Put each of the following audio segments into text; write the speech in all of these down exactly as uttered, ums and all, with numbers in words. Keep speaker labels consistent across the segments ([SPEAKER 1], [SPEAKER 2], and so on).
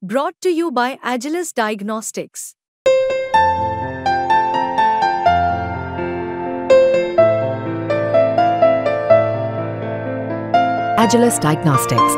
[SPEAKER 1] Brought to you by Agilus Diagnostics.
[SPEAKER 2] Agilus Diagnostics.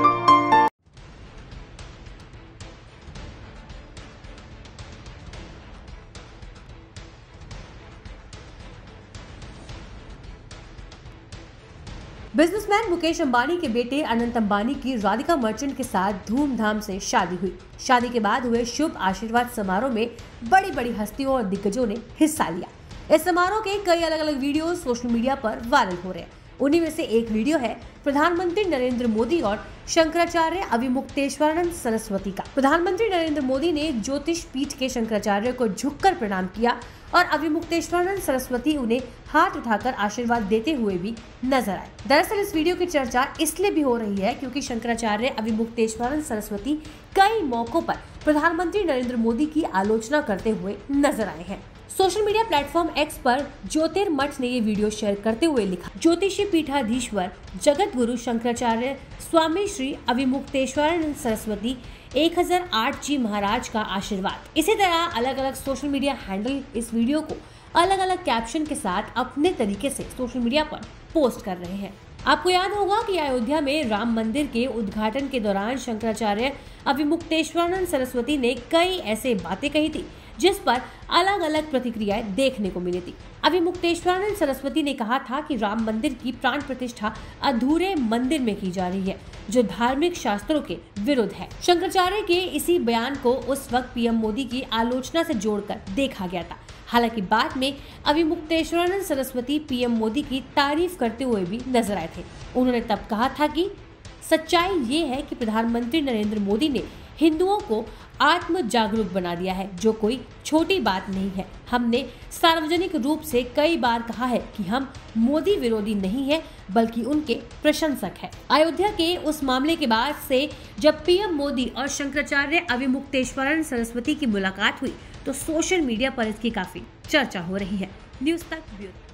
[SPEAKER 3] Businessman Mukesh Ambani के बेटे अनंत अंबानी की राधिका मर्चेंट के साथ धूमधाम से शादी हुई। शादी के बाद हुए शुभ आशीर्वाद समारोह में बड़ी बड़ी हस्तियों और दिग्गजों ने हिस्सा लिया। इस समारोह के कई अलग अलग वीडियो सोशल मीडिया पर वायरल हो रहे हैं। उन्हीं में से एक वीडियो है प्रधानमंत्री नरेंद्र मोदी और शंकराचार्य अविमुक्तेश्वरानंद सरस्वती का। प्रधानमंत्री नरेंद्र मोदी ने ज्योतिष पीठ के शंकराचार्य को झुककर प्रणाम किया और अविमुक्तेश्वरानंद सरस्वती उन्हें हाथ उठाकर आशीर्वाद देते हुए भी नजर आए। दरअसल इस वीडियो की चर्चा इसलिए भी हो रही है क्योंकि शंकराचार्य अविमुक्तेश्वरानंद सरस्वती कई मौकों पर प्रधानमंत्री नरेंद्र मोदी की आलोचना करते हुए नजर आए हैं। सोशल मीडिया प्लेटफॉर्म एक्स पर ज्योतिर्मठ ने ये वीडियो शेयर करते हुए लिखा, ज्योतिषी पीठाधीश्वर जगत गुरु शंकराचार्य स्वामी श्री अविमुक्तेश्वरानंद सरस्वती एक हज़ार आठ जी महाराज का आशीर्वाद। इसी तरह अलग अलग सोशल मीडिया हैंडल इस वीडियो को अलग अलग कैप्शन के साथ अपने तरीके से सोशल मीडिया पर पोस्ट कर रहे हैं। आपको याद होगा कि अयोध्या में राम मंदिर के उद्घाटन के दौरान शंकराचार्य अविमुक्तेश्वरानंद सरस्वती ने कई ऐसे बातें कही थी जिस पर अलग अलग प्रतिक्रियाएं देखने को मिली थी। अविमुक्तेश्वरानंद सरस्वती ने कहा था कि राम मंदिर की प्राण प्रतिष्ठा अधूरे मंदिर में की जा रही है जो धार्मिक शास्त्रों के विरुद्ध है। शंकराचार्य के इसी बयान को उस वक्त पीएम मोदी की आलोचना से जोड़कर देखा गया था। हालांकि बाद में अविमुक्तेश्वरानंद सरस्वती पीएम मोदी की तारीफ करते हुए भी नजर आए थे। उन्होंने तब कहा था कि सच्चाई ये है कि प्रधानमंत्री नरेंद्र मोदी ने हिंदुओं को आत्म जागरूक बना दिया है, जो कोई छोटी बात नहीं है। हमने सार्वजनिक रूप से कई बार कहा है कि हम मोदी विरोधी नहीं है बल्कि उनके प्रशंसक हैं। अयोध्या के उस मामले के बाद से जब पीएम मोदी और शंकराचार्य अविमुक्तेश्वरानंद सरस्वती की मुलाकात हुई तो सोशल मीडिया पर इसकी काफी चर्चा हो रही है। न्यूज़ तक ब्यूरो।